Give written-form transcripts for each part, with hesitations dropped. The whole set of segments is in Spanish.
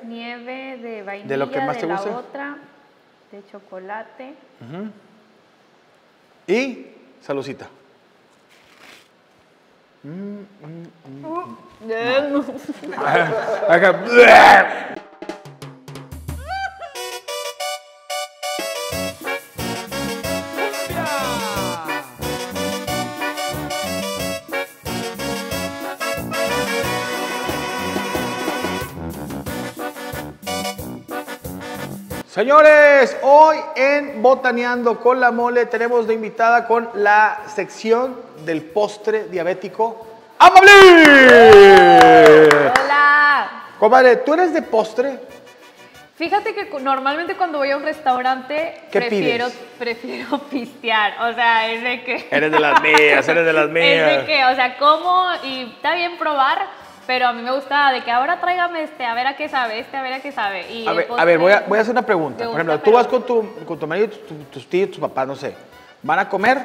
nieve, de vainilla, ¿De lo que más te la gusta? otra, de chocolate. Y saludcita. Acá. Señores, hoy en Botaneando con la Mole tenemos de invitada con la sección del postre diabético ¡Amable! ¡Hola! Comadre, ¿tú eres de postre? Fíjate que normalmente cuando voy a un restaurante ¿Qué prefiero pistear, o sea, es de que... Eres de las mías, eres de las mías. Es de que, o sea, como y está bien probar, pero a mí me gusta de que ahora tráigame a ver a qué sabe, a ver a qué sabe. Y A ver, voy a hacer una pregunta. Por ejemplo, tú vas con tu marido, tus tíos, tus papás, no sé, van a comer.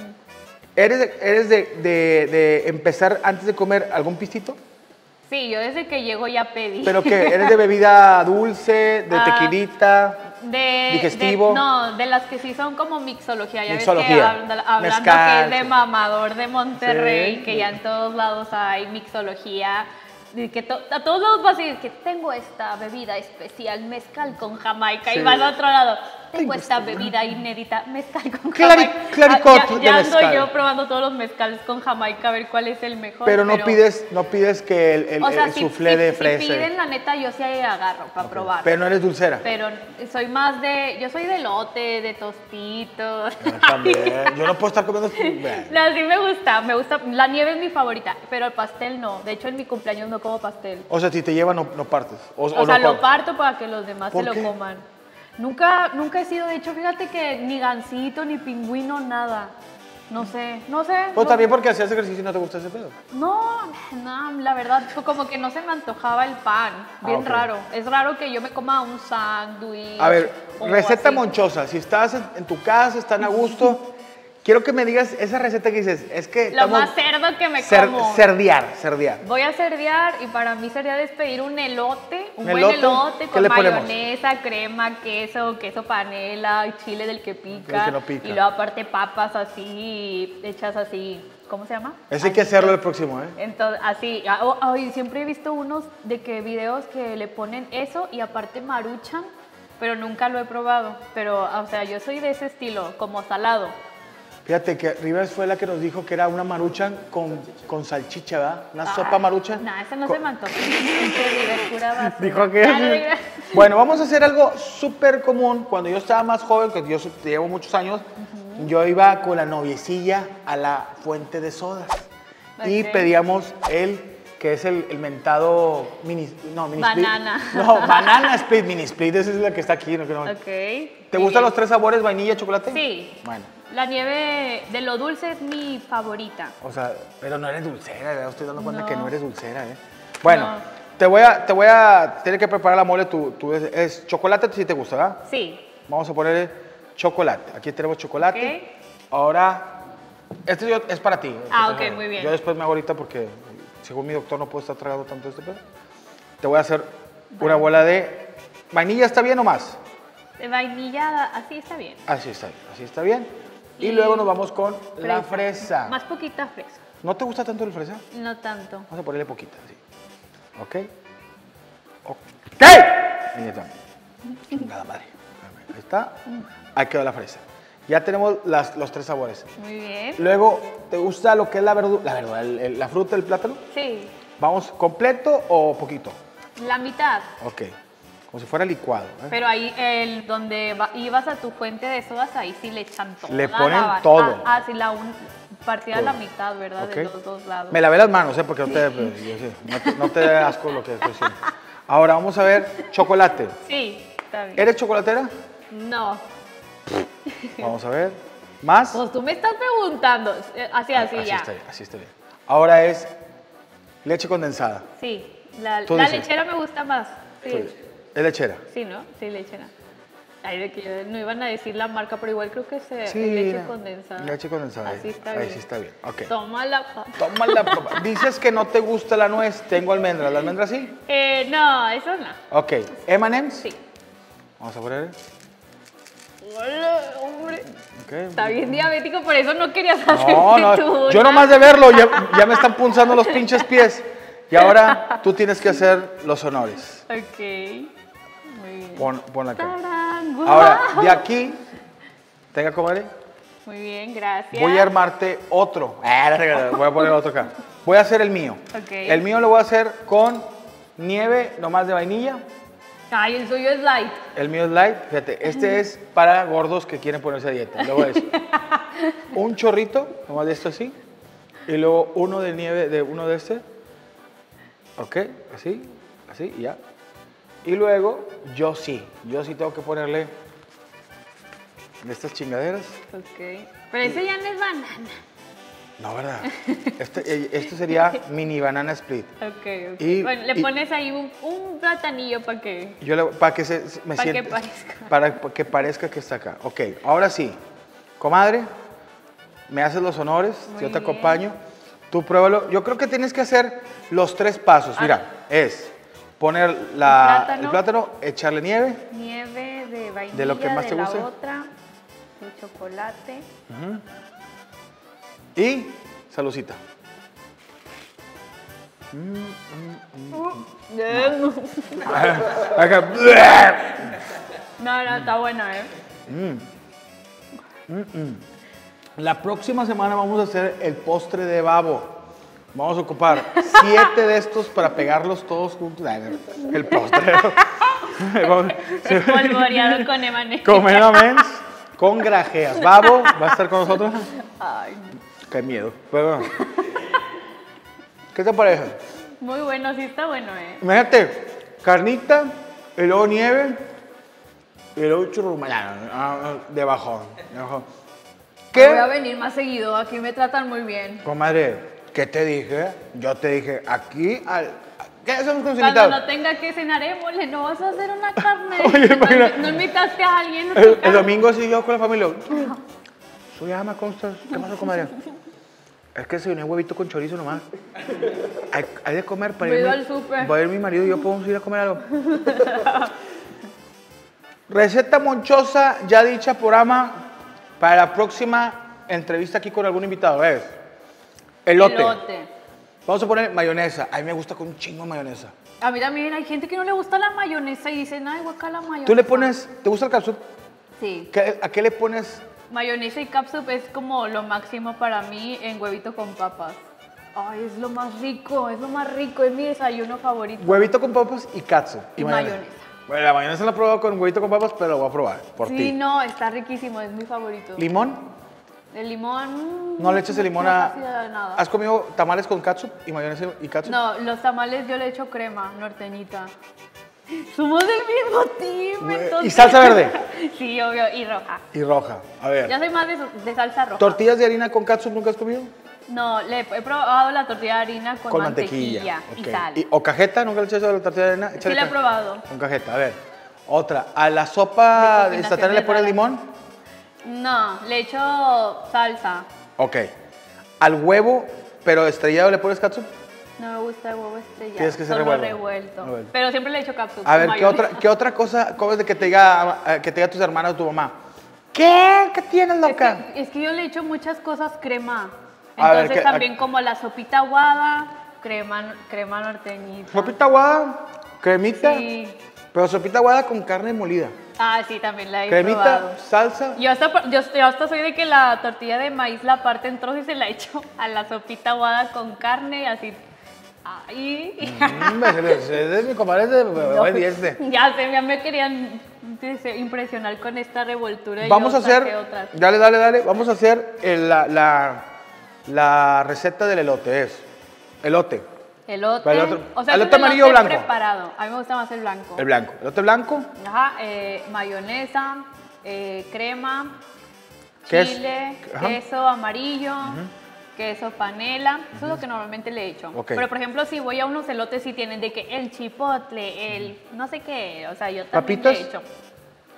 ¿Eres de empezar antes de comer algún pistito? Sí, yo desde que llego ya pedí. ¿Pero qué? ¿Eres de bebida dulce, de tequilita, digestivo? No, de las que sí son como mixología. Ya Mixología. ves que hablando Mezcal, que es de sí. mamador de Monterrey, Sí. que ya en todos lados hay mixología. Y que a todos lados vas a decir que tengo esta bebida especial, mezcal con Jamaica. Sí. Y vas a otro lado, tengo esta bebida inédita, mezcal con Jamaica. Claricot de Ya ando mezcal. yo probando todos los mezcales con Jamaica a ver cuál es el mejor. Pero no pides que el o sea, soufflé de fresa. Si piden, la neta, yo sí agarro para probar. Pero no eres dulcera. Pero soy más yo soy de elote, de tostitos. También. Yo no puedo estar comiendo. No, sí me gusta, la nieve es mi favorita, pero el pastel no. De hecho, en mi cumpleaños no como pastel. O sea, si te llevan, no partes. O no sea, lo parto para que los demás se ¿Por qué? lo coman. Nunca he sido, de hecho, fíjate que ni gansito, ni pingüino, nada. No sé. Pues no. también porque hacías ejercicio y no te gusta ese pedo. No, la verdad, como que no se me antojaba el pan. Bien ok. raro. Es raro que yo me coma un sándwich. A ver, o receta así. monchosa. Si estás en tu casa, están a gusto, quiero que me digas esa receta que dices. Es que Lo más cerdo que me como. Cerdear. Voy a cerdear y para mí cerdear es pedir un elote, ¿Un buen elote? elote ¿Qué con le ponemos? mayonesa, crema, queso panela, y chile del que pica. Del que no pica. Y luego aparte papas así, hechas así, ¿cómo se llama? Ese hay que hacerlo el próximo, ¿eh? Entonces, así, siempre he visto unos videos que le ponen eso y aparte maruchan, pero nunca lo he probado. Pero, o sea, yo soy de ese estilo, como salado. Fíjate que Rivers fue la que nos dijo que era una maruchan con salchicha, ¿verdad? Una sopa maruchan. No, esa no se me antoja. Dijo que... Bueno, vamos a hacer algo súper común. Cuando yo estaba más joven, que yo llevo muchos años, yo iba con la noviecilla a la fuente de sodas. Y pedíamos que es el mentado mini banana. Split. No, banana split, mini split, esa es la que está aquí. ¿No? Ok. ¿Te gustan los tres sabores, vainilla, chocolate? Sí. Bueno. La nieve de lo dulce es mi favorita. O sea, pero no eres dulcera, ¿verdad? Estoy dando cuenta que no eres dulcera, ¿eh? Bueno, No. te voy a tener que preparar la mole. Es chocolate, si te gusta, ¿verdad? Sí. Vamos a ponerle chocolate. Aquí tenemos chocolate. Ok. Ahora, este es para ti. Ok, muy bien. Yo después me hago ahorita porque, según mi doctor, no puedo estar tragando tanto este pedo. Te voy a hacer una bola de vainilla, ¿está bien o más? De vainilla, así está bien. Así está bien. Y luego nos vamos con la fresa. Más poquita fresa. ¿No te gusta tanto el fresa? No tanto. Vamos a ponerle poquita, sí. ¿Ok? ¡Ok! Ahí está. Chingada madre. Ahí está. Ahí quedó la fresa. Ya tenemos los tres sabores. Muy bien. Luego, ¿te gusta lo que es la verdura, la fruta del plátano? Sí. ¿Vamos completo o poquito? La mitad. Ok. Como si fuera licuado. ¿eh? Pero ahí, donde ibas a tu fuente de sodas, ahí sí le echan todo. Le ponen todo. Sí, partida a la mitad, ¿verdad? Ok. De los dos lados. Me lavé las manos, ¿eh? Porque no te dé asco lo que estoy diciendo. Ahora vamos a ver chocolate. Sí, está bien. ¿Eres chocolatera? No. Vamos a ver. ¿Más? Pues tú me estás preguntando. Así ya. Así está bien. Ahora es leche condensada. Sí. La Tú dices. lechera me gusta más. Sí. Es lechera. Sí, ¿no? Sí, lechera. Ay, de que no iban a decir la marca, pero igual creo que es Sí, leche condensada. Leche condensada. Así está Ahí bien. sí está bien. Ok. Tómala, papá. Tómala, papá. Dices que no te gusta la nuez. Tengo almendras. ¿La almendra sí? No, eso no. Ok. ¿M&M's? Sí. Vamos a poner. Hola, hombre. Okay. Está bien diabético, por eso no querías hacer No. Yo nomás de verlo ya me están punzando los pinches pies. Y ahora tú tienes que hacer los honores. Ok. Muy bien. Pon acá. ¡Tarán! ¡Guau! Ahora, de aquí, tenga, comadre. Muy bien, gracias. Voy a armarte otro. Voy a poner otro acá. Voy a hacer el mío. Ok. El mío lo voy a hacer con nieve nomás de vainilla. Ay, el suyo es light. El mío es light. Fíjate, este es para gordos que quieren ponerse a dieta. Luego es un chorrito, nomás de esto así. Y luego uno de nieve, de uno de este. Ok, así, así, y ya. Y luego, yo sí tengo que ponerle de estas chingaderas. Ok. Pero ese ya no es banana. No, ¿verdad? Este sería mini banana split. Ok. Y- Bueno, le y- pones ahí un platanillo para que... Para que me Para que sienta. parezca. Para que parezca que está acá. Ok, ahora sí. Comadre, me haces los honores, Muy yo te bien. acompaño. Tú pruébalo. Yo creo que tienes que hacer los 3 pasos. Mira, es poner el plátano, echarle nieve. Nieve de vainilla, De lo que más te guste. la otra, de chocolate. Y saludcita. Acá. No, está buena, ¿eh? La próxima semana vamos a hacer el postre de babo. Vamos a ocupar 7 de estos para pegarlos todos juntos. Ay, el postre. Espolvoreado con emané. Con M&M's, con grajeas. Babo va a estar con nosotros. Ay, Qué miedo. Pero bueno. ¿Qué te parece? muy bueno, sí está bueno, ¿eh? Imagínate, carnita, y luego nieve, y luego churrumaya de bajón. Voy a ¿Qué? venir más seguido, aquí me tratan muy bien. Comadre, ¿qué te dije? Yo te dije, aquí, ¿qué hacemos con los Cuando invitados? no tenga que cenar, mole, no vas a hacer una carne. Oye, imagina. No invitaste a alguien a tu El casa. domingo así yo con la familia. Soy ama, ¿cómo estás? ¿Qué pasó, comadre? Es que desayuné huevito con chorizo nomás. Hay de comer para Voy irme. al súper. Va a ir mi marido y yo podemos ir a comer algo. Receta monchosa ya dicha por Ama para la próxima entrevista aquí con algún invitado. Es elote. Elote. Vamos a poner mayonesa. A mí me gusta con un chingo de mayonesa. A mí también hay gente que no le gusta la mayonesa y dicen, ay, guacala mayonesa. ¿Tú le pones, te gusta el catsup? Sí. ¿A qué le pones? Mayonesa y catsup es como lo máximo para mí en huevito con papas. Ay, es lo más rico, es mi desayuno favorito. Huevito con papas y catsup. Y mayonesa. Bueno, la mayonesa la he probado con huevito con papas, pero lo voy a probar por Sí, ti. no, está riquísimo, es mi favorito. ¿Limón? El limón... ¿No le echas el limón no a...? casi nada. ¿Has comido tamales con catsup y mayonesa y catsup? No, los tamales yo le echo crema norteñita. Somos del mismo team, entonces... ¿Y salsa verde? Sí, obvio, y roja. Y roja. A ver. Yo soy más de salsa roja. ¿Tortillas de harina con catsup nunca has comido? No, he probado la tortilla de harina con mantequilla y ok. sal. ¿O cajeta? ¿Nunca le echas a la tortilla de harina? Sí Échale la he probado. Con cajeta, a ver. Otra. ¿A la sopa De instantánea le pones combinaciones limón? No, le echo salsa. Ok. ¿Al huevo, pero estrellado, le pones catsup? No me gusta el huevo estrellado. Tienes que ser solo revuelto. Revuelto. Pero siempre le echo catsup. A ver, con ¿qué otra cosa comes de que te diga tus hermanas o tu mamá? ¿Qué? ¿Qué tienes, loca? Es que yo le echo muchas cosas crema. A ver, Entonces también como la sopita aguada, crema norteñita. Sopita aguada, cremita, Sí. pero sopita aguada con carne molida. Ah, sí, también la he Cremita, probado. salsa. Yo hasta soy de que la tortilla de maíz la parte en trozos y se la echo a la sopita aguada con carne, así. Ay. Es mi comadre de buen diente. Ya sé, ya me querían impresionar con esta revoltura. Y Vamos yo a hacer, saqué otras. dale, vamos a hacer la receta del elote. Es elote, Elote. Para el otro- O sea, ¿elote es un amarillo o elote blanco? preparado. A mí me gusta más el blanco. el blanco. Elote blanco, Ajá, mayonesa, crema, Queso. chile, Ajá. queso amarillo, queso panela. Eso es lo que normalmente le echo. Ok. Pero, por ejemplo, si voy a unos elotes, sí tienen de que el chipotle, el no sé qué. O sea, yo también ¿Papitas? le echo.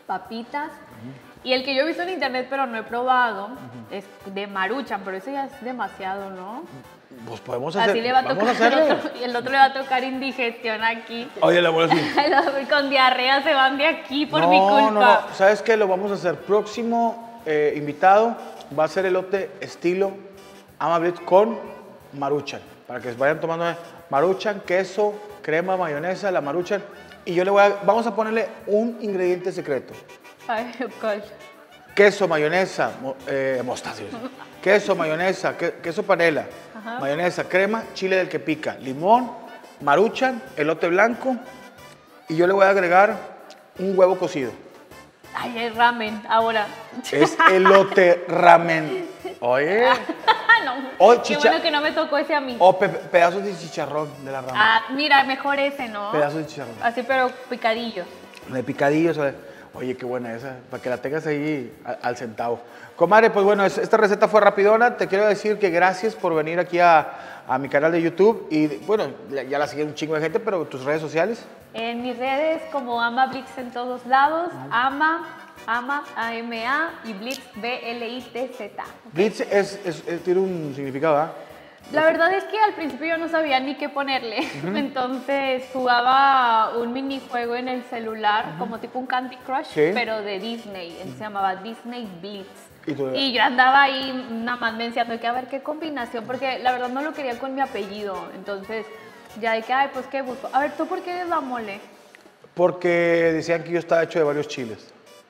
papitas. Y el que yo he visto en internet, pero no he probado, es de Maruchan, pero eso ya es demasiado, ¿no? Pues podemos hacer. Así le va a vamos tocar, a hacerlo. y el otro le va a tocar indigestión aquí. Oye, la abuela sí. Con diarrea se van de aquí por mi culpa. No. ¿Sabes qué? Lo vamos a hacer. Próximo invitado va a ser elote estilo Ama Blitz con Maruchan. Para que vayan tomando Maruchan, queso, crema, mayonesa, la Maruchan. Y yo vamos a ponerle un ingrediente secreto. Ay, ¿cuál? Queso, mayonesa, mostaza. Queso, mayonesa, queso panela, mayonesa, crema, chile del que pica, limón, Maruchan, elote blanco. Y yo le voy a agregar un huevo cocido. Ay, es ramen, ahora. Es elote ramen. Oye. No, qué bueno que no me tocó ese a mí. O pedazos de chicharrón de la ramen. Ah, mira, mejor ese, ¿no? Pedazos de chicharrón. Así, pero picadillos. De picadillos. Oye, qué buena esa, para que la tengas ahí al centavo. Comadre, pues bueno, esta receta fue rapidona. Te quiero decir que gracias por venir aquí a mi canal de YouTube. Y bueno, ya la sigue un chingo de gente, pero tus redes sociales. En mis redes como Ama Blitz en todos lados, Ama, A-M-A y Blitz, B-L-I-T-Z. Blitz tiene un significado, ¿ah? La verdad es que al principio yo no sabía ni qué ponerle, entonces jugaba un minijuego en el celular, como tipo un Candy Crush, pero de Disney, se llamaba Disney Blitz. Y yo andaba ahí nada más mencionando que a ver qué combinación, porque la verdad no lo quería con mi apellido, entonces ya de que, ay, pues qué busco. A ver, ¿tú por qué eres la mole? Porque decían que yo estaba hecho de varios chiles.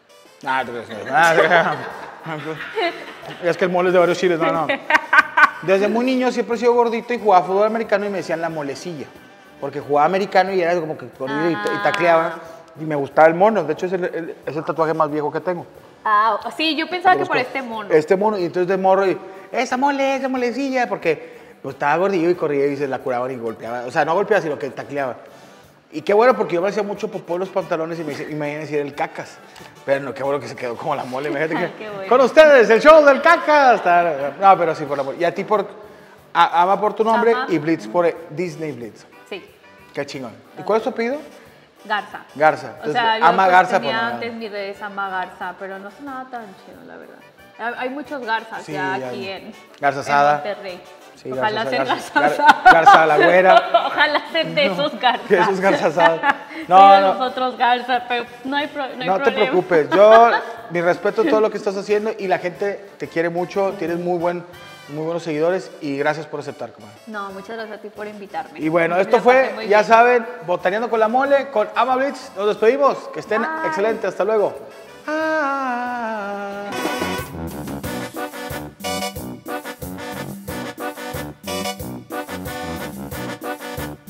Es que el mole es de varios chiles, no. Desde muy niño siempre he sido gordito y jugaba fútbol americano y me decían la molecilla. Porque jugaba americano y era como que corrido y tacleaba. Y me gustaba el mono. De hecho, es el tatuaje más viejo que tengo. Ah, sí, yo pensaba que por este mono. Este mono, y entonces de morro, y esa molecilla, porque pues, estaba gordillo y corría y se la curaban y golpeaba. O sea, no golpeaba, sino que tacleaba. Y qué bueno, porque yo me hacía mucho popó en los pantalones y me iban a decir el cacas. Pero no, qué bueno que se quedó como la mole. Imagínate que, bueno. Con ustedes, el show del cacas. No, pero sí, por la mole. Y a ti Ama por tu nombre y Blitz por Disney Blitz. Sí. Qué chingón. ¿Y cuál es tu apellido? Garza. Garza. Entonces, o sea, yo Ama Garza tenía por antes mi redes Ama Garza, pero no sonaba tan chido, la verdad. Hay muchos Garzas ya aquí en Monterrey. Sí, ojalá ser Garza Garza la güera. Ojalá ser de esos Garzas. De esos Garza asada. No, los otros Garza, pero no hay problema. No te preocupes. Mi respeto a todo lo que estás haciendo y la gente te quiere mucho, tienes muy buenos seguidores y gracias por aceptar, comadre. No, muchas gracias a ti por invitarme. Y bueno, esto fue, ya saben, Botaneando con la Mole, con Ama Blitz. Nos despedimos. Que estén excelentes. Hasta luego.